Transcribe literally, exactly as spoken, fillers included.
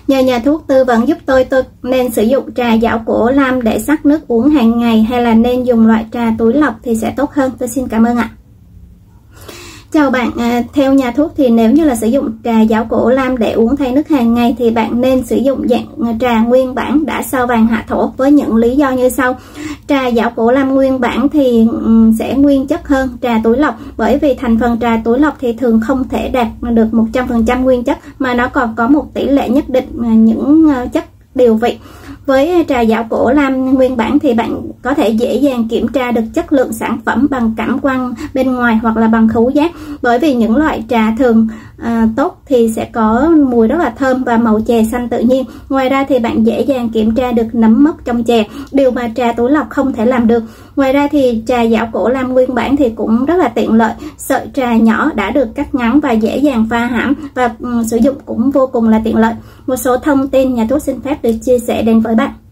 Nhờ nhà thuốc tư vấn giúp tôi, tôi nên sử dụng trà giảo cổ lam để sắc nước uống hàng ngày hay là nên dùng loại trà túi lọc thì sẽ tốt hơn? Tôi xin cảm ơn ạ. Chào bạn, à, theo nhà thuốc thì nếu như là sử dụng trà giảo cổ lam để uống thay nước hàng ngày thì bạn nên sử dụng dạng trà nguyên bản đã sao vàng hạ thổ với những lý do như sau. Trà giảo cổ lam nguyên bản thì um, sẽ nguyên chất hơn trà túi lọc, bởi vì thành phần trà túi lọc thì thường không thể đạt được một trăm phần trăm nguyên chất mà nó còn có một tỷ lệ nhất định những uh, chất điều vị. Với trà giảo cổ lam nguyên bản thì bạn có thể dễ dàng kiểm tra được chất lượng sản phẩm bằng cảm quan bên ngoài hoặc là bằng khứu giác, bởi vì những loại trà thường à, tốt thì sẽ có mùi rất là thơm và màu chè xanh tự nhiên. Ngoài ra thì bạn dễ dàng kiểm tra được nấm mốc trong chè, điều mà trà túi lọc không thể làm được. Ngoài ra thì trà giảo cổ lam nguyên bản thì cũng rất là tiện lợi, sợi trà nhỏ đã được cắt ngắn và dễ dàng pha hãm và um, sử dụng cũng vô cùng là tiện lợi. Một số thông tin nhà thuốc xin phép được chia sẻ đến với bạn.